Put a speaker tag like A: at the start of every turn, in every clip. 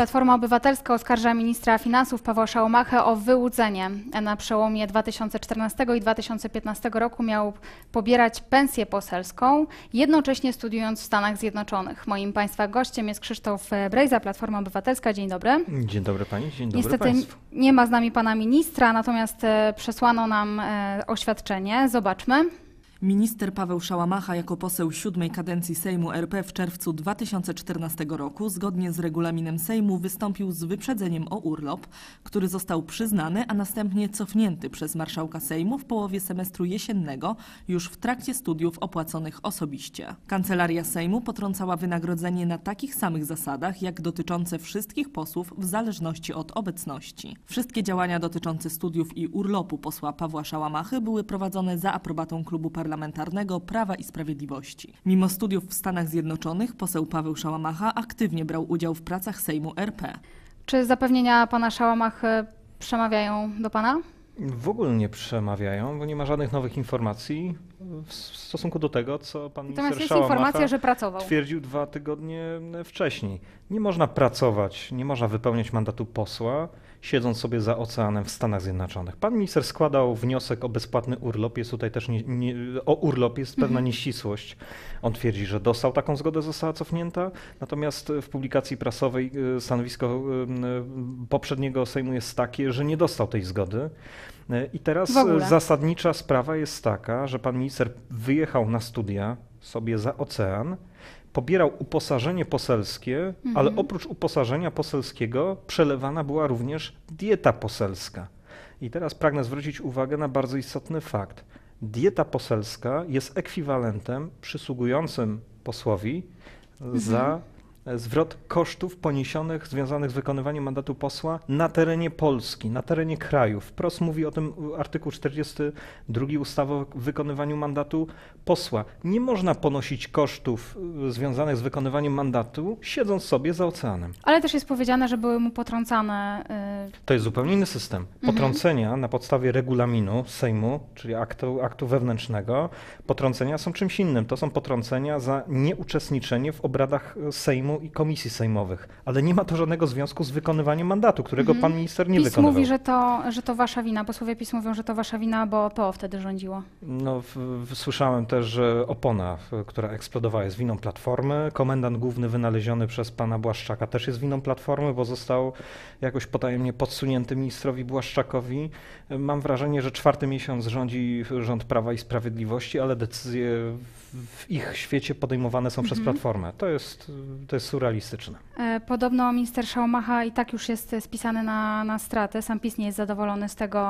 A: Platforma Obywatelska oskarża ministra finansów Pawła Szałamachę o wyłudzenie. Na przełomie 2014 i 2015 roku miał pobierać pensję poselską, jednocześnie studiując w Stanach Zjednoczonych. Moim Państwa gościem jest Krzysztof Brejza, Platforma Obywatelska. Dzień dobry.
B: Dzień dobry Pani, dzień dobry
A: Niestety
B: Państwu.
A: nie ma z nami Pana ministra, natomiast przesłano nam oświadczenie. Zobaczmy.
C: Minister Paweł Szałamacha jako poseł 7. kadencji Sejmu RP w czerwcu 2014 roku zgodnie z regulaminem Sejmu wystąpił z wyprzedzeniem o urlop, który został przyznany, a następnie cofnięty przez marszałka Sejmu w połowie semestru jesiennego, już w trakcie studiów opłaconych osobiście. Kancelaria Sejmu potrącała wynagrodzenie na takich samych zasadach, jak dotyczące wszystkich posłów w zależności od obecności. Wszystkie działania dotyczące studiów i urlopu posła Pawła Szałamachy były prowadzone za aprobatą klubu parlamentarnego Prawa i Sprawiedliwości. Mimo studiów w Stanach Zjednoczonych poseł Paweł Szałamacha aktywnie brał udział w pracach Sejmu RP.
A: Czy zapewnienia pana Szałamachy przemawiają do pana?
B: W ogóle nie przemawiają, bo nie ma żadnych nowych informacji w stosunku do tego, co pan
A: Natomiast
B: minister
A: jest informacja,
B: Szałamacha
A: że pracował.
B: twierdził 2 tygodnie wcześniej. Nie można pracować, nie można wypełniać mandatu posła, siedząc sobie za oceanem w Stanach Zjednoczonych. Pan minister składał wniosek o bezpłatny urlop, jest tutaj też o urlop jest pewna nieścisłość. On twierdzi, że dostał taką zgodę, została cofnięta, natomiast w publikacji prasowej stanowisko poprzedniego Sejmu jest takie, że nie dostał tej zgody. I teraz zasadnicza sprawa jest taka, że pan minister wyjechał na studia sobie za ocean, pobierał uposażenie poselskie, ale oprócz uposażenia poselskiego przelewana była również dieta poselska. I teraz pragnę zwrócić uwagę na bardzo istotny fakt. Dieta poselska jest ekwiwalentem przysługującym posłowi za zwrot kosztów poniesionych związanych z wykonywaniem mandatu posła na terenie Polski, na terenie kraju. Wprost mówi o tym artykuł 42 ustawy o wykonywaniu mandatu posła. Nie można ponosić kosztów związanych z wykonywaniem mandatu, siedząc sobie za oceanem.
A: Ale też jest powiedziane, że były mu potrącane...
B: To jest zupełnie inny system. Potrącenia na podstawie regulaminu Sejmu, czyli aktu wewnętrznego, potrącenia są czymś innym. To są potrącenia za nieuczestniczenie w obradach Sejmu i komisji sejmowych, ale nie ma to żadnego związku z wykonywaniem mandatu, którego pan minister nie wykonywał.
A: PiS mówi, że to wasza wina. Posłowie PiS mówią, że to wasza wina, bo PO wtedy rządziło.
B: No, słyszałem też, że opona, która eksplodowała, jest winą Platformy. Komendant główny wynaleziony przez pana Błaszczaka też jest winą Platformy, bo został jakoś potajemnie podsunięty ministrowi Błaszczakowi. Mam wrażenie, że 4. miesiąc rządzi rząd Prawa i Sprawiedliwości, ale decyzje w ich świecie podejmowane są przez Platformę. To jest surrealistyczne.
A: Podobno minister Szałamacha i tak już jest spisany na stratę. Sam PiS nie jest zadowolony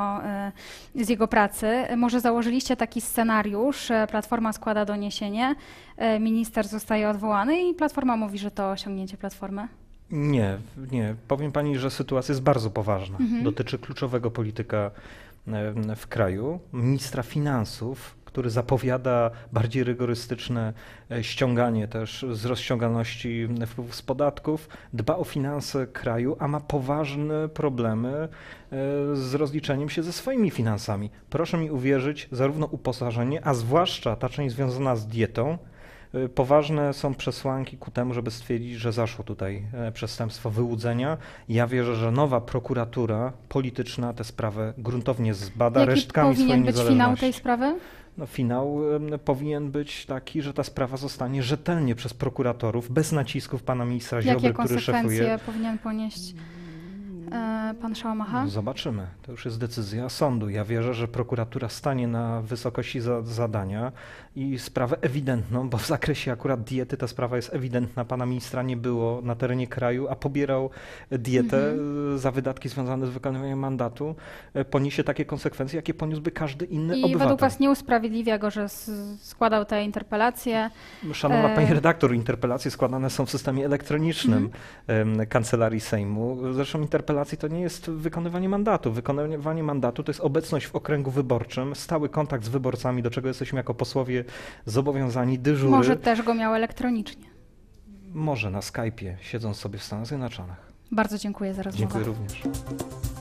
A: z jego pracy. Może założyliście taki scenariusz, Platforma składa doniesienie, minister zostaje odwołany i Platforma mówi, że to osiągnięcie Platformy?
B: Nie. Powiem pani, że sytuacja jest bardzo poważna. Dotyczy kluczowego polityka w kraju, ministra finansów, który zapowiada bardziej rygorystyczne ściąganie też z rozciągalności wpływów z podatków, dba o finanse kraju, a ma poważne problemy z rozliczeniem się ze swoimi finansami. Proszę mi uwierzyć, zarówno uposażenie, a zwłaszcza ta część związana z dietą, poważne są przesłanki ku temu, żeby stwierdzić, że zaszło tutaj przestępstwo wyłudzenia. Ja wierzę, że nowa prokuratura polityczna tę sprawę gruntownie zbada resztkami swojej niezależności.
A: Jaki powinien być finał tej sprawy?
B: No, finał powinien być taki, że ta sprawa zostanie rzetelnie przez prokuratorów, bez nacisków pana ministra Ziobry, który szefuje.
A: Jakie konsekwencje powinien ponieść pan Szałamacha?
B: Zobaczymy. To już jest decyzja sądu. Ja wierzę, że prokuratura stanie na wysokości zadania i sprawę ewidentną, bo w zakresie akurat diety ta sprawa jest ewidentna. Pana ministra nie było na terenie kraju, a pobierał dietę za wydatki związane z wykonywaniem mandatu. Poniesie takie konsekwencje, jakie poniósłby każdy inny obywatel.
A: I według was nie usprawiedliwia go, że składał te interpelacje?
B: Szanowna pani redaktor, interpelacje składane są w systemie elektronicznym Kancelarii Sejmu. Zresztą interpelacje to nie jest wykonywanie mandatu. Wykonywanie mandatu to jest obecność w okręgu wyborczym, stały kontakt z wyborcami, do czego jesteśmy jako posłowie zobowiązani, dyżury.
A: Może też go miał elektronicznie.
B: Może na Skype'ie, siedząc sobie w Stanach Zjednoczonych.
A: Bardzo dziękuję za rozmowę.
B: Dziękuję również.